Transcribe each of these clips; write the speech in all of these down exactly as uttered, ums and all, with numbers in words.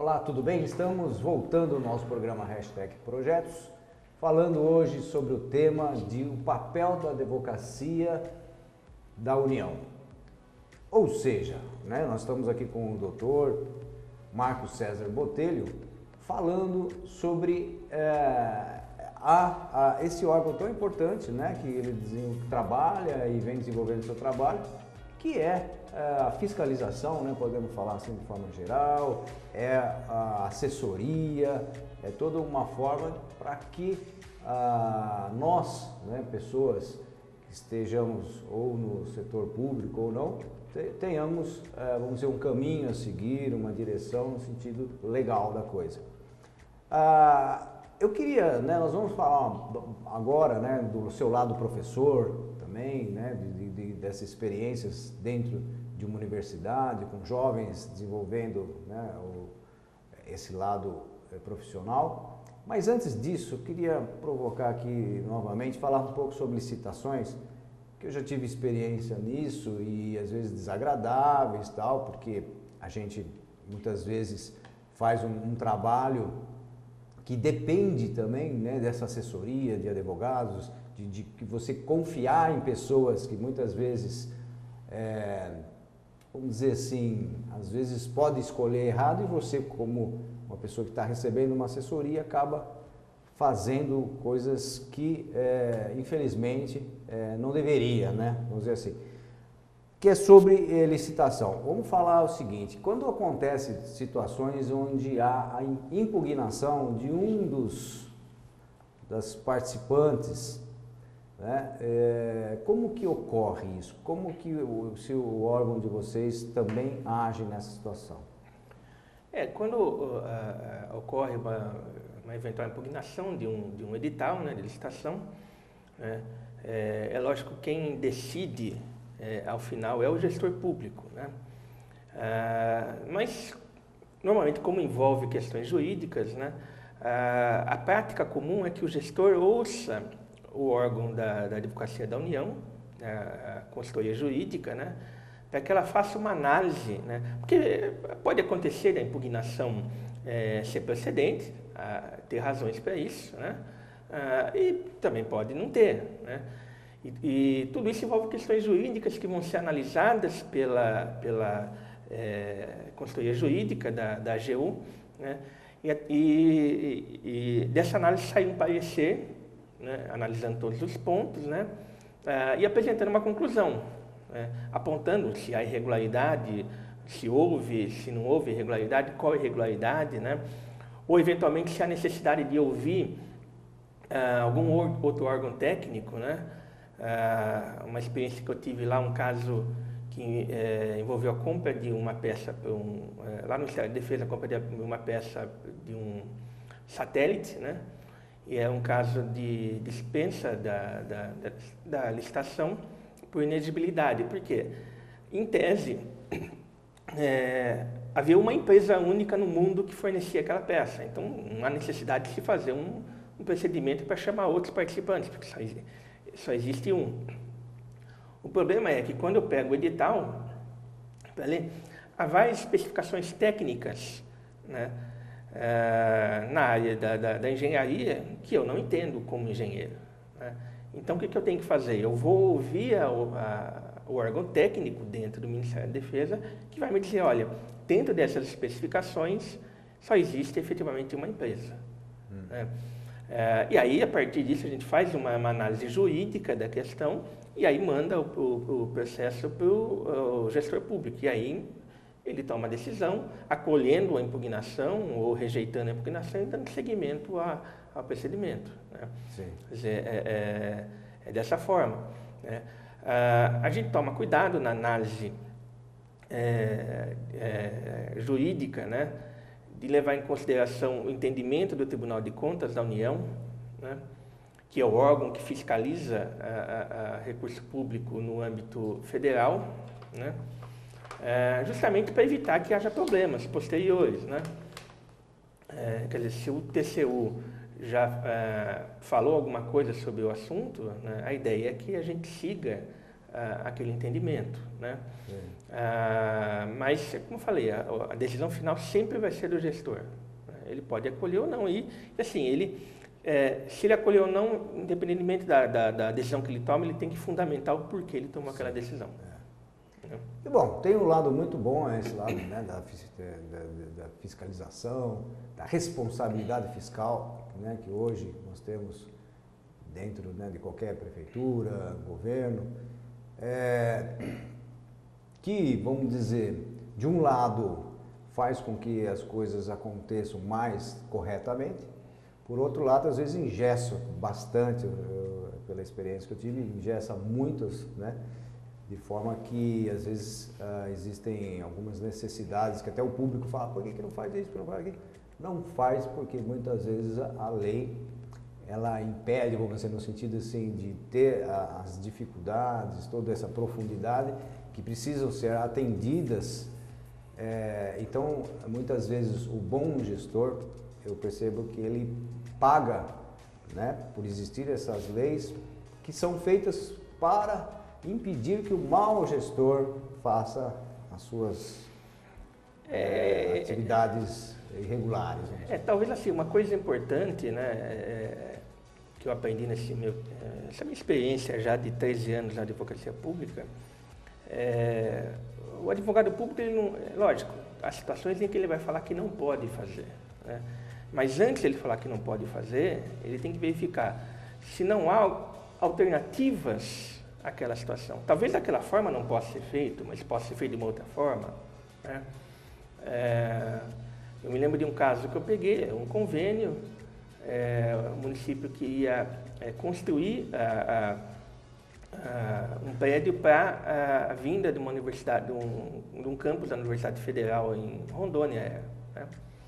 Olá, tudo bem? Estamos voltando ao nosso programa Hashtag Projetos, falando hoje sobre o tema de o papel da advocacia da União. Ou seja, né, nós estamos aqui com o doutor Marcos César Botelho, falando sobre é, a, a, esse órgão tão importante, né, que ele trabalha e vem desenvolvendo o seu trabalho, que é a fiscalização, né, podemos falar assim de forma geral, é a assessoria, é toda uma forma para que ah, nós, né, pessoas que estejamos ou no setor público ou não, tenhamos, eh, vamos dizer, um caminho a seguir, uma direção no sentido legal da coisa. Ah, eu queria, né, nós vamos falar agora, né, do seu lado professor também, né, de, de, dessas experiências dentro de uma universidade, com jovens desenvolvendo, né, o, esse lado eh, profissional. Mas antes disso, eu queria provocar aqui novamente, falar um pouco sobre licitações, que eu já tive experiência nisso e às vezes desagradáveis e tal, porque a gente muitas vezes faz um, um trabalho que depende também, né, dessa assessoria de advogados, de, de que você confiar em pessoas que muitas vezes, é, vamos dizer assim, às vezes pode escolher errado e você, como uma pessoa que está recebendo uma assessoria, acaba fazendo coisas que, é, infelizmente, é, não deveria, né? Vamos dizer assim. Que é sobre é, licitação. Vamos falar o seguinte, quando acontecem situações onde há a impugnação de um dos das participantes, né? É, como que ocorre isso? Como que o, se o órgão de vocês também age nessa situação? É, quando uh, uh, ocorre uma, uma eventual impugnação de um, de um edital, né, de licitação, né, é, é lógico que quem decide, é, ao final, é o gestor público, né? Uh, mas, normalmente, como envolve questões jurídicas, né, uh, a prática comum é que o gestor ouça o órgão da, da Advocacia da União, a, a consultoria jurídica, né, para que ela faça uma análise, né? Porque pode acontecer a impugnação é, ser procedente, a, ter razões para isso, né? Ah, e também pode não ter, né? E, e tudo isso envolve questões jurídicas que vão ser analisadas pela, pela é, consultoria jurídica da, da A G U, né? E, e, e dessa análise sai um parecer, né? Analisando todos os pontos, né? Ah, e apresentando uma conclusão. É, apontando se há irregularidade, se houve, se não houve irregularidade, qual irregularidade, né? Ou eventualmente se há necessidade de ouvir ah, algum outro órgão técnico, né? Ah, uma experiência que eu tive lá, um caso que eh, envolveu a compra de uma peça, um, eh, lá no Ministério da Defesa, a compra de uma peça de um satélite, né? E é um caso de dispensa da, da, da, da licitação por inexigibilidade, porque, em tese, é, havia uma empresa única no mundo que fornecia aquela peça, então não há necessidade de se fazer um, um procedimento para chamar outros participantes, porque só, só existe um. O problema é que quando eu pego o edital, para ler, há várias especificações técnicas, né, é, na área da, da, da engenharia que eu não entendo como engenheiro, né? Então, o que, que eu tenho que fazer? Eu vou ouvir a, a, o órgão técnico dentro do Ministério da Defesa que vai me dizer, olha, dentro dessas especificações só existe efetivamente uma empresa. Hum. Né? É, e aí, a partir disso, a gente faz uma, uma análise jurídica da questão e aí manda o, o, o processo para o gestor público. E aí ele toma a decisão, acolhendo a impugnação ou rejeitando a impugnação e dando seguimento a ao procedimento, né? Sim. Quer dizer, é, é, é dessa forma, né? Ah, a gente toma cuidado na análise é, é, jurídica, né, de levar em consideração o entendimento do Tribunal de Contas da União, né, que é o órgão que fiscaliza a, a, a recurso público no âmbito federal, né, é, justamente para evitar que haja problemas posteriores, né? É, quer dizer, se o T C U já uh, falou alguma coisa sobre o assunto, né, a ideia é que a gente siga uh, aquele entendimento, né? Uh, mas, como eu falei, a, a decisão final sempre vai ser do gestor. Né? Ele pode acolher ou não. E, assim, ele, é, se ele acolher ou não, independentemente da, da, da decisão que ele toma, ele tem que fundamentar o porquê ele tomou aquela decisão. É. E, bom, tem um lado muito bom, é esse lado, né, da, da, da fiscalização, da responsabilidade fiscal, né, que hoje nós temos dentro, né, de qualquer prefeitura, governo, é, que, vamos dizer, de um lado faz com que as coisas aconteçam mais corretamente, por outro lado, às vezes engessa bastante, eu, pela experiência que eu tive, engessa muitas, né, de forma que, às vezes, uh, existem algumas necessidades que até o público fala, por que, que não faz isso, por que não faz aquilo? Não faz porque muitas vezes a, a lei, ela impede, vamos dizer, no sentido assim, de ter a, as dificuldades, toda essa profundidade que precisam ser atendidas. É, então, muitas vezes, o bom gestor, eu percebo que ele paga, né, por existir essas leis que são feitas para impedir que o mau gestor faça as suas é, atividades irregulares. É, talvez assim, uma coisa importante, né, é, que eu aprendi nesse meu, essa minha experiência já de treze anos na advocacia pública, é, o advogado público, ele não, é lógico, há situações em que ele vai falar que não pode fazer, né, mas antes de ele falar que não pode fazer, ele tem que verificar se não há alternativas àquela situação. Talvez daquela forma não possa ser feito, mas possa ser feito de uma outra forma, né? É, eu me lembro de um caso que eu peguei, um convênio, é, o município queria é, construir a, a, a, um prédio para a vinda de uma universidade, de um, de um campus da Universidade Federal em Rondônia. Né?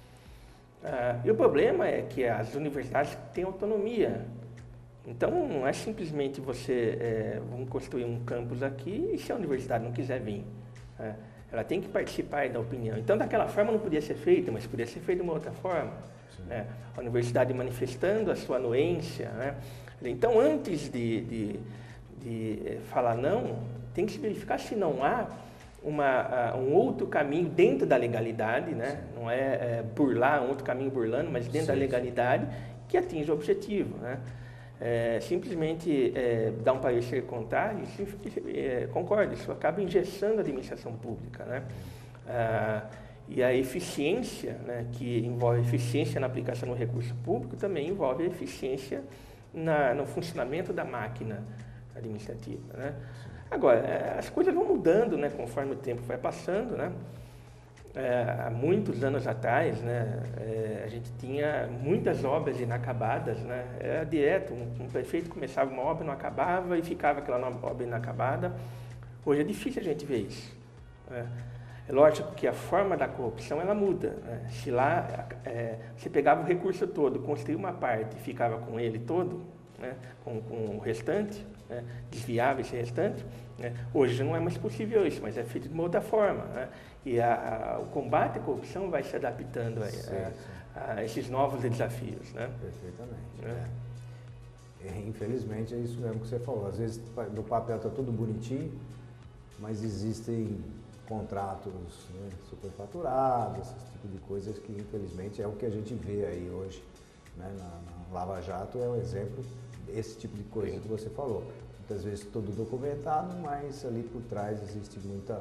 Ah, e o problema é que as universidades têm autonomia. Então, não é simplesmente você, é, vamos construir um campus aqui e se a universidade não quiser vir. Né? Ela tem que participar da opinião. Então, daquela forma não podia ser feito, mas podia ser feito de uma outra forma. Né? A universidade manifestando a sua anuência. Né? Então, antes de, de, de falar não, tem que se verificar se não há uma, um outro caminho dentro da legalidade, né? Não é, é burlar, um outro caminho burlando, mas dentro Sim. da legalidade que atinge o objetivo. Né? É, simplesmente é, dar um parecer contrário, é, concordo, isso acaba engessando a administração pública. Né? Ah, e a eficiência, né, que envolve eficiência na aplicação do recurso público, também envolve a eficiência na, no funcionamento da máquina administrativa. Né? Agora, as coisas vão mudando, né, conforme o tempo vai passando. Né? É, há muitos anos atrás, né, é, a gente tinha muitas obras inacabadas, né, era direto, um, um prefeito começava uma obra, não acabava e ficava aquela obra inacabada. Hoje é difícil a gente ver isso. Né. É lógico que a forma da corrupção, ela muda. Né. Se lá é, você pegava o recurso todo, construía uma parte e ficava com ele todo, né, com, com o restante, né, desviava esse restante, né, hoje não é mais possível isso, mas é feito de uma outra forma. Né. E a, a, o combate à corrupção vai se adaptando a, sim, a, sim. a esses novos desafios. Né? Perfeitamente. É. É, infelizmente é isso mesmo que você falou. Às vezes no papel está tudo bonitinho, mas existem contratos, né, superfaturados, esse tipo de coisas que infelizmente é o que a gente vê aí hoje. Né? Na, na Lava Jato é um exemplo desse tipo de coisa sim. que você falou. Muitas vezes tudo documentado, mas ali por trás existe muita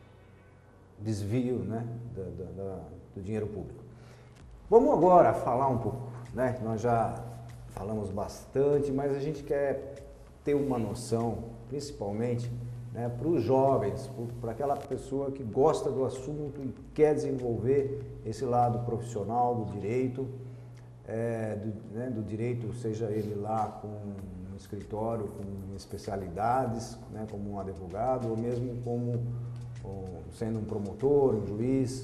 desvio, né, da, da, da, do dinheiro público. Vamos agora falar um pouco, né? Nós já falamos bastante, mas a gente quer ter uma noção, principalmente, né, para os jovens, para aquela pessoa que gosta do assunto e quer desenvolver esse lado profissional do direito, é, do, né, do direito, seja ele lá com um escritório, com especialidades, né, como um advogado, ou mesmo como sendo um promotor, um juiz,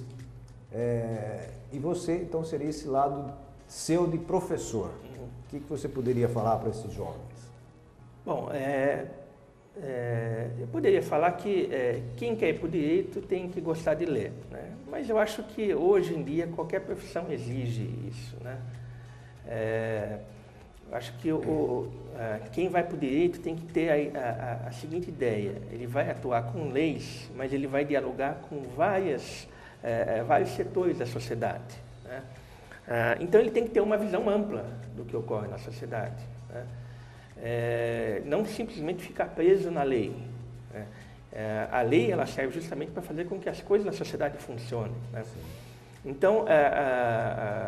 é, e você então seria esse lado seu de professor. Uhum. O que, que você poderia falar para esses jovens? Bom, é, é, eu poderia falar que é, quem quer ir para o direito tem que gostar de ler, né? Mas eu acho que hoje em dia qualquer profissão exige isso, né? É, Acho que o, o, a, quem vai para o direito tem que ter a, a, a seguinte ideia: ele vai atuar com leis, mas ele vai dialogar com várias, é, vários setores da sociedade, né? Ah, então ele tem que ter uma visão ampla do que ocorre na sociedade, né? É, não simplesmente ficar preso na lei, né? É, a lei ela serve justamente para fazer com que as coisas na sociedade funcionem, né? Então, a, a,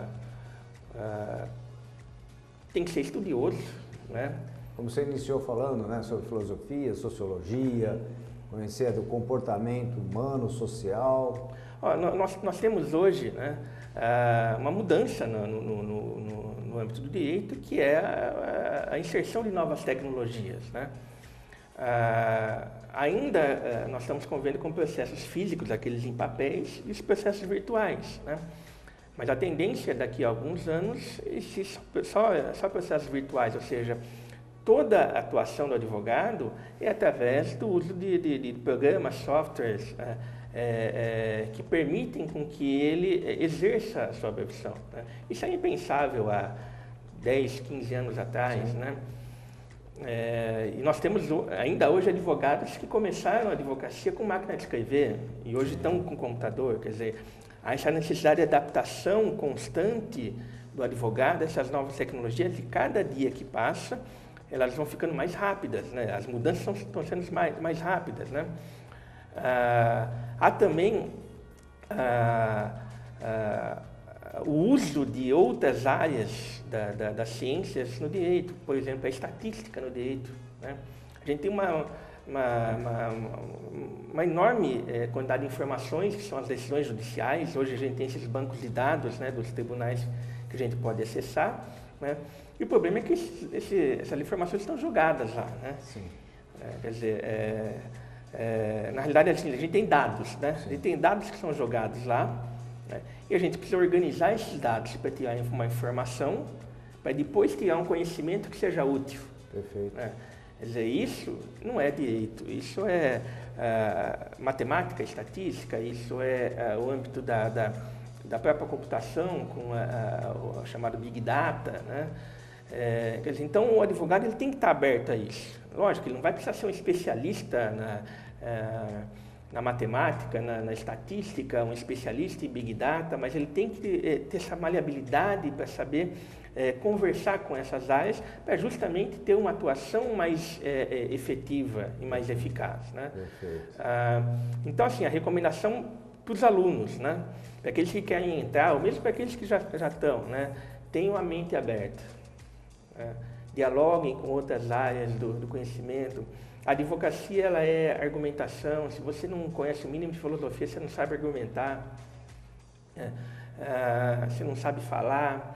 a, tem que ser estudioso, né? Como você iniciou falando, né, sobre filosofia, sociologia, conhecer do comportamento humano, social. Ó, nós, nós temos hoje, né, uma mudança no, no, no, no, no âmbito do direito, que é a, a inserção de novas tecnologias, né? Ah, ainda ah, nós estamos convivendo com processos físicos, aqueles em papéis, e os processos virtuais, né? Mas a tendência daqui a alguns anos é só, só processos virtuais, ou seja, toda a atuação do advogado é através do uso de, de, de programas, softwares, é, é, que permitem com que ele exerça a sua profissão, né? Isso é impensável há dez, quinze anos atrás, né? É, e nós temos ainda hoje advogados que começaram a advocacia com máquina de escrever e hoje estão com computador, quer dizer, há essa necessidade de adaptação constante do advogado a essas novas tecnologias, e cada dia que passa, elas vão ficando mais rápidas, né? As mudanças estão, estão sendo mais, mais rápidas, né? Ah, há também ah, ah, o uso de outras áreas da, da, das ciências no direito, por exemplo, a estatística no direito, né? A gente tem uma, uma, uma, uma enorme eh, quantidade de informações, que são as decisões judiciais. Hoje a gente tem esses bancos de dados, né, dos tribunais que a gente pode acessar, né? E o problema é que esse, esse, essas informações estão jogadas lá, né? Sim. É, quer dizer, é, é, na realidade assim, a gente tem dados, né? A gente tem dados que são jogados lá, né? E a gente precisa organizar esses dados para tirar uma informação, para depois tirar um conhecimento que seja útil. Perfeito. Né? Quer dizer, isso não é direito, isso é uh, matemática, estatística, isso é uh, o âmbito da, da, da própria computação, com a, a, a chamada Big Data, né? É, quer dizer, então o advogado ele tem que estar aberto a isso. Lógico, ele não vai precisar ser um especialista na, uh, na matemática, na, na estatística, um especialista em Big Data, mas ele tem que ter, ter essa maleabilidade para saber é, conversar com essas áreas, para justamente ter uma atuação mais é, é, efetiva e mais eficaz, né? Perfeito. Ah, então, assim, a recomendação para os alunos, né? Para aqueles que querem entrar, ou mesmo para aqueles que já, já estão, né? Tenham a mente aberta, né? Dialoguem com outras áreas do, do conhecimento. A advocacia, ela é argumentação. Se você não conhece o mínimo de filosofia, você não sabe argumentar, né? Ah, você não sabe falar.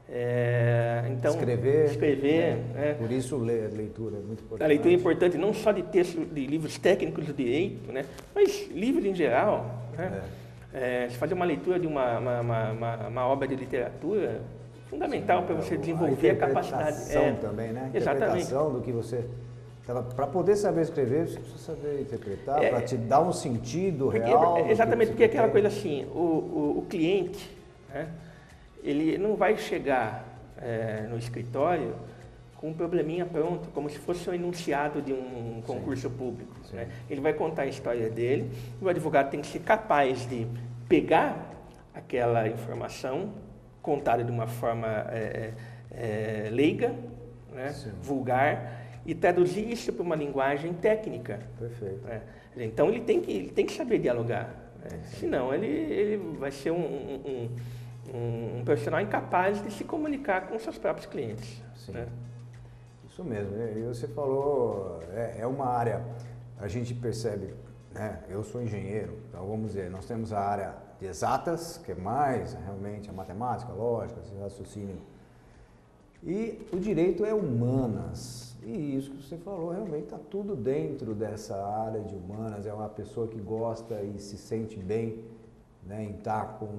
É, então, escrever, escrever né? É, por isso ler, leitura é muito importante. a leitura é importante não só de textos, de livros técnicos do direito, né? Mas livros em geral, né? É. É, fazer uma leitura de uma, uma, uma, uma obra de literatura fundamental para você desenvolver a, a capacidade. É, também, né? Exatamente. Interpretação do que você... Para poder saber escrever, você precisa saber interpretar, é, para te dar um sentido porque, real. Exatamente, porque é aquela tem. coisa assim, o, o, o cliente, né? Ele não vai chegar é, no escritório com um probleminha pronto, como se fosse um enunciado de um concurso Sim. público. Né? Ele vai contar a história dele, e o advogado tem que ser capaz de pegar aquela informação contada de uma forma é, é, leiga, né? vulgar, e traduzir isso para uma linguagem técnica. Perfeito. Né? Então ele tem que, ele tem que saber dialogar, né? Senão ele, ele vai ser um, um, um, um profissional incapaz de se comunicar com seus próprios clientes. Sim. Né? Isso mesmo. E você falou, é, é uma área, a gente percebe, né? Eu sou engenheiro, então vamos dizer, nós temos a área de exatas, que é mais realmente a matemática, a lógica, esse raciocínio. E o direito é humanas. E isso que você falou, realmente está tudo dentro dessa área de humanas. É uma pessoa que gosta e se sente bem, né, em estar com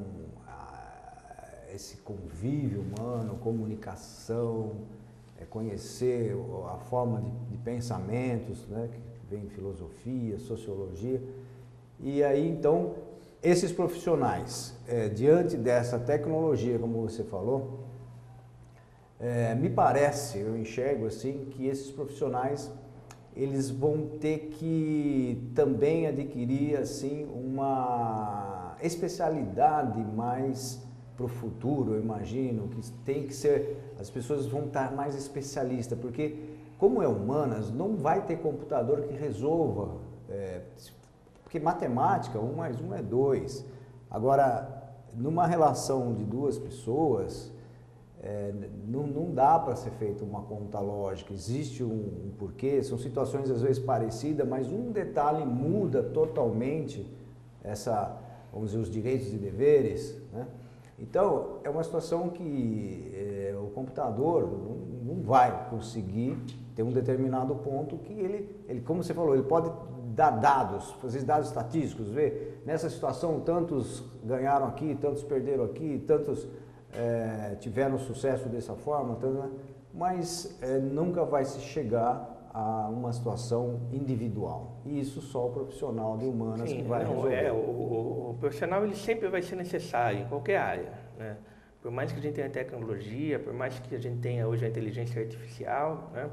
a, esse convívio humano, comunicação, é, conhecer a forma de, de pensamentos, né, que vem filosofia, sociologia. E aí, então, esses profissionais, é, diante dessa tecnologia, como você falou, É, me parece, eu enxergo assim, que esses profissionais eles vão ter que também adquirir assim uma especialidade mais para o futuro, eu imagino, que tem que ser, as pessoas vão estar mais especialistas, porque como é humanas, não vai ter computador que resolva, é, porque matemática, um mais um é dois. Agora, numa relação de duas pessoas, é, não, não dá para ser feita uma conta lógica, existe um, um porquê, são situações às vezes parecidas, mas um detalhe muda totalmente essa, vamos dizer, os direitos e deveres, né? Então, é uma situação que é, o computador não, não vai conseguir ter um determinado ponto que ele, ele, como você falou, ele pode dar dados, fazer dados estatísticos, ver nessa situação tantos ganharam aqui, tantos perderam aqui, tantos é, tiveram sucesso dessa forma, tanto, mas é, nunca vai se chegar a uma situação individual. E isso só o profissional de humanas Sim, que vai não, resolver. É, o, o, o profissional ele sempre vai ser necessário em qualquer área, né? Por mais que a gente tenha tecnologia, por mais que a gente tenha hoje a inteligência artificial, né?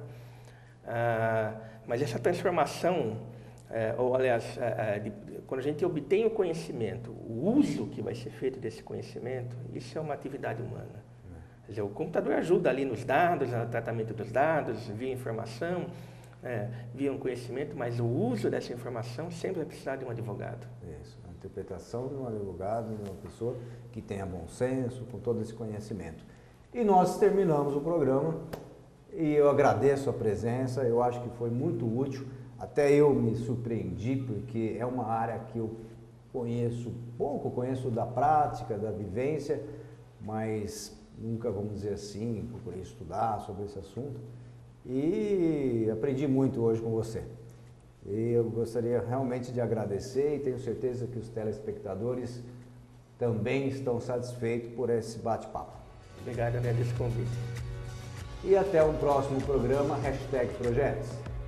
Ah, mas essa transformação, é, ou aliás, é, é, de, quando a gente obtém o conhecimento, o uso que vai ser feito desse conhecimento, isso é uma atividade humana. Quer dizer, o computador ajuda ali nos dados, no tratamento dos dados, via informação, é, via um conhecimento, mas o uso dessa informação sempre vai precisar de um advogado. Isso, a interpretação de um advogado, de uma pessoa que tenha bom senso, com todo esse conhecimento. E nós terminamos o programa e eu agradeço a presença, eu acho que foi muito útil, até eu me surpreendi, porque é uma área que eu conheço pouco, conheço da prática, da vivência, mas nunca, vamos dizer assim, procurei estudar sobre esse assunto e aprendi muito hoje com você. E eu gostaria realmente de agradecer e tenho certeza que os telespectadores também estão satisfeitos por esse bate-papo. Obrigado, André, desse convite. E até um próximo programa, hashtag Projetos.